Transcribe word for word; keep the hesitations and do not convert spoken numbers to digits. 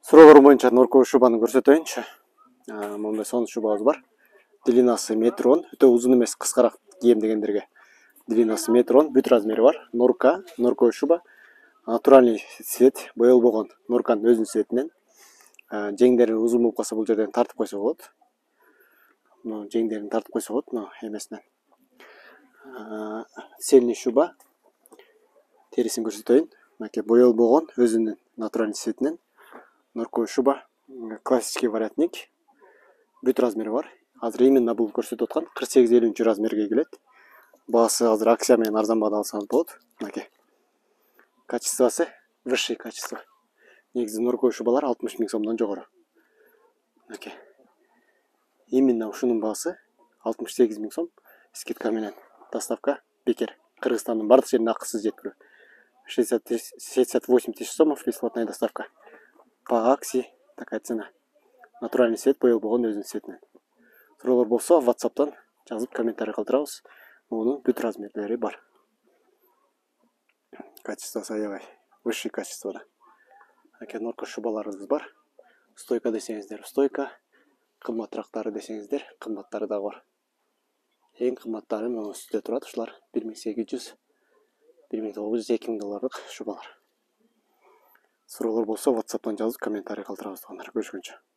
Суроолор боюнча Норковый шубаны көрсөтөйүнчү. Мындай сонун шубабыз бар. Длинасы метр он, өтө узун эмес, кыскараак кийем дегендерге. Длинасы метр он, бүт размери бар. Норка, Норковый шуба. Натуральный цвет, боелбогон Норканын өзүнүн цветинен. Жеңдери узун болуп калса бул жерден тартып койсо болот. Мына жеңдерин тартып койсо болот, мына эмесинен. Цельный шуба. Терисин көрсөтөйүн. Мынакей боелбогон өзүнүн натуральный цветинен. Норковый шуба, классический воротник, бүт размери бар. Азыр именно бул көрсөтүп аткан кырк сегиз элүүнчү размерге келет. Баасы азыр акция менен арзан баада алсаңыз болот. Мынакей. Качествосы высший качество. Негизи Норковый шубалар алтымыш миң сомдон жогору. Мынакей. Именно ушунун баасы алтымыш сегиз миң сом. Скидка менен доставка бекер. Кыргызстандын бардык жерине акысыз жеткирүү. шестьдесят восемь тысяч сомов бесплатная доставка. По акции такая цена. Натуральный цвет боелбогон өзүнүн цветинен. Суроолор болсо WhatsApp'тан жазып комментарий калтырабыз. Мунун бүт размерлери бар. Качествосы аябай высший качествода. Аке Норка шубаларыбыз бар. Стойка десеңиздер, стойка. Кымбатырактары десеңиздер, кымбаттары дагы бар. Эң кымбаттары мына үстүдө турат, ушулар бир миң сегиз жүз, бир миң тогуз жүз, эки миң долларлык шубалар. Суроолор болсо WhatsApp'тан жазып комментарий калтырабыз. Көрүшкөнчө.